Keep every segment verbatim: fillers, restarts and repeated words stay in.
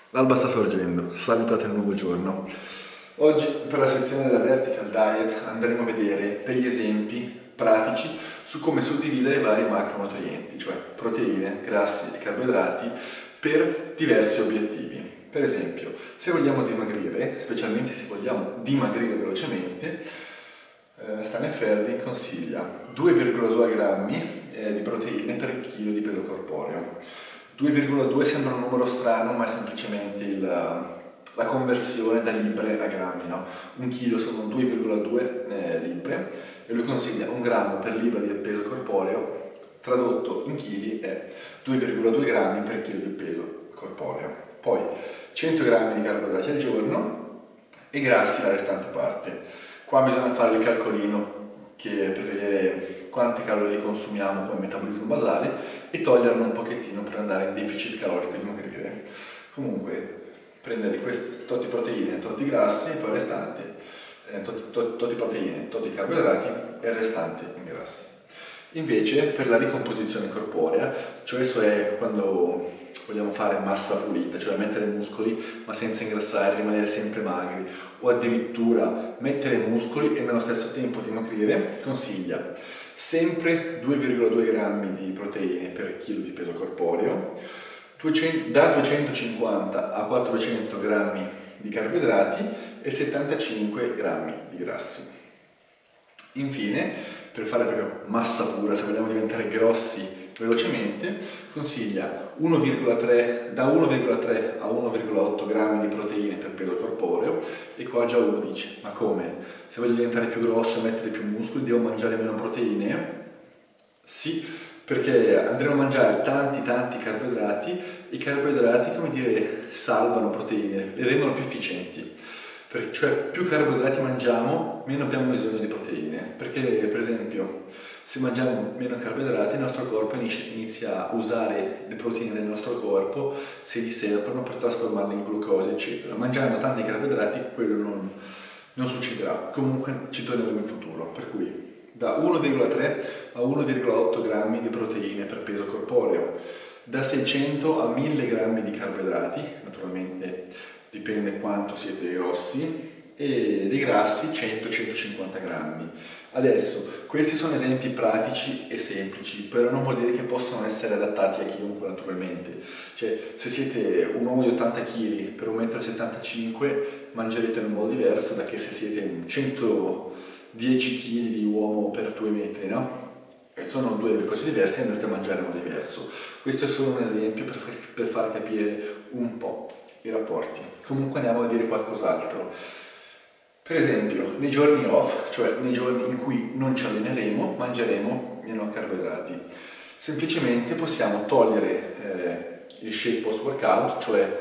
L'alba sta sorgendo, salutate il nuovo giorno. Oggi per la sezione della Vertical Diet andremo a vedere degli esempi pratici su come suddividere i vari macronutrienti, cioè proteine, grassi e carboidrati, per diversi obiettivi. Per esempio, se vogliamo dimagrire, specialmente se vogliamo dimagrire velocemente, eh, Stanefeldi consiglia due virgola due grammi eh, di proteine per chilo di peso corporeo. due virgola due sembra un numero strano, ma è semplicemente il, la conversione da libre a grammi, no? Un chilo sono due virgola due eh, libre e lui consiglia un grammo per libra di peso corporeo, tradotto in chili è due virgola due grammi per chilo di peso corporeo. Poi cento grammi di carboidrati al giorno e grassi la restante parte. Qua bisogna fare il calcolino che per vedere quante calorie consumiamo come metabolismo basale e toglierne un pochettino per andare in deficit calorico e dimagrire. Comunque prendere questi totti proteine, totti grassi e poi il restante, eh, totti, totti, totti proteine, totti carboidrati e il restante in grassi. Invece per la ricomposizione corporea, cioè, cioè quando vogliamo fare massa pulita, cioè mettere muscoli ma senza ingrassare, rimanere sempre magri, o addirittura mettere muscoli e nello stesso tempo dimagrire, consiglia sempre due virgola due grammi di proteine per chilo di peso corporeo, duecento, da duecentocinquanta a quattrocento grammi di carboidrati e settantacinque grammi di grassi. Infine, per fare proprio massa pura, se vogliamo diventare grossi velocemente, consiglia uno virgola tre, da uno virgola tre a uno virgola otto grammi di proteine per peso corporeo. E qua già uno dice, ma come? Se voglio diventare più grosso e mettere più muscoli devo mangiare meno proteine? Sì, perché andremo a mangiare tanti tanti carboidrati e i carboidrati, come dire, salvano proteine, le rendono più efficienti. Per, cioè più carboidrati mangiamo, meno abbiamo bisogno di proteine, perché per esempio se mangiamo meno carboidrati il nostro corpo inizia a usare le proteine del nostro corpo se gli servono per trasformarle in glucosio eccetera. Mangiando tanti carboidrati quello non, non succederà, comunque ci torneremo in futuro, per cui da uno virgola tre a uno virgola otto grammi di proteine per peso corporeo, da seicento a mille grammi di carboidrati, naturalmente dipende quanto siete grossi, e di grassi cento centocinquanta grammi. Adesso, questi sono esempi pratici e semplici, però non vuol dire che possono essere adattati a chiunque naturalmente. Cioè, se siete un uomo di ottanta chili per un metro e settantacinque mangerete in un modo diverso da che se siete centodieci chili di uomo per due metri, no? Sono due cose diverse e andrete a mangiare in modo diverso. Questo è solo un esempio per, per far capire un po' i rapporti. Comunque andiamo a dire qualcos'altro. Per esempio, nei giorni off, cioè nei giorni in cui non ci alleneremo, mangeremo meno carboidrati. Semplicemente possiamo togliere eh, il shake post workout, cioè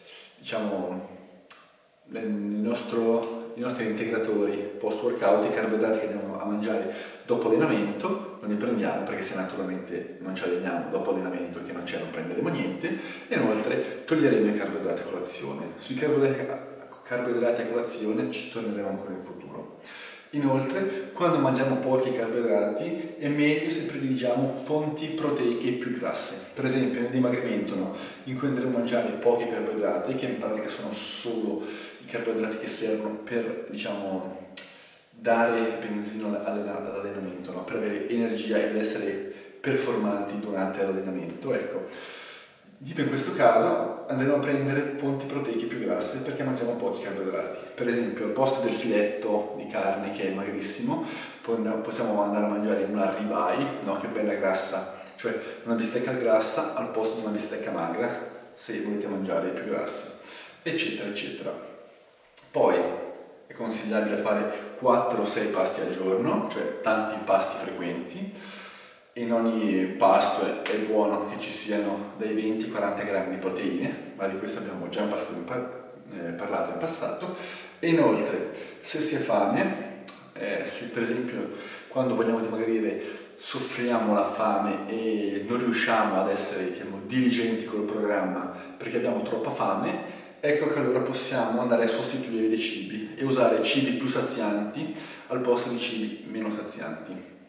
diciamo il nostro, i nostri integratori post workout, i carboidrati che andiamo a mangiare dopo allenamento, non li prendiamo perché se naturalmente non ci alleniamo dopo allenamento, che non c'è, non prenderemo niente, e inoltre toglieremo i carboidrati a colazione. Sui carboidrati carboidrati a colazione ci torneremo ancora in futuro. Inoltre, quando mangiamo pochi carboidrati è meglio se prediligiamo fonti proteiche più grasse. Per esempio nel dimagrimento, no? In cui andremo a mangiare pochi carboidrati, che in pratica sono solo i carboidrati che servono per, diciamo, dare benzina all'allenamento, no? Per avere energia ed essere performanti durante l'allenamento. Ecco. Tipo in questo caso andremo a prendere fonti proteiche più grasse perché mangiamo pochi carboidrati. Per esempio al posto del filetto di carne che è magrissimo possiamo andare a mangiare una ribeye, no? Che è bella grassa, cioè una bistecca grassa al posto di una bistecca magra se volete mangiare più grassi, eccetera eccetera. Poi è consigliabile fare quattro o sei pasti al giorno, cioè tanti pasti frequenti. In ogni pasto è buono che ci siano dai venti ai quaranta grammi di proteine, ma di questo abbiamo già parlato in passato. E inoltre, se si ha fame, eh, se per esempio quando vogliamo dimagrire soffriamo la fame e non riusciamo ad essere, diciamo, diligenti col programma perché abbiamo troppa fame, ecco che allora possiamo andare a sostituire dei cibi e usare cibi più sazianti al posto di cibi meno sazianti.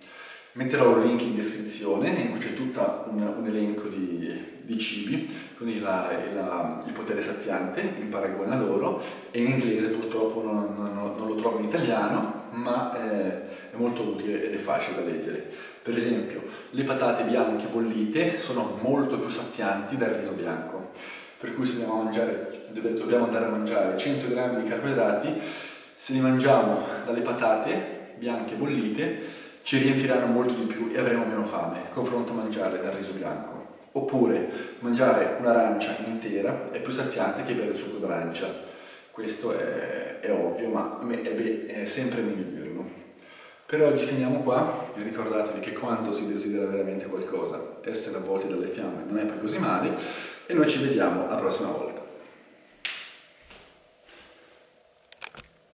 Metterò un link in descrizione in cui c'è tutto un, un elenco di, di cibi, quindi la, la, il potere saziante in paragone a loro, e in inglese purtroppo non, non, non lo trovo in italiano, ma è, è molto utile ed è facile da leggere. Per esempio, le patate bianche bollite sono molto più sazianti del riso bianco, per cui se dobbiamo, mangiare, dobbiamo andare a mangiare cento grammi di carboidrati, se li mangiamo dalle patate bianche bollite ci riempiranno molto di più e avremo meno fame, confronto a mangiare dal riso bianco. Oppure mangiare un'arancia intera è più saziante che bere il succo d'arancia. Questo è, è ovvio, ma è, è sempre meglio dirlo. Per oggi finiamo qua, e ricordatevi che quando si desidera veramente qualcosa, essere avvolti dalle fiamme non è poi così male, e noi ci vediamo la prossima volta.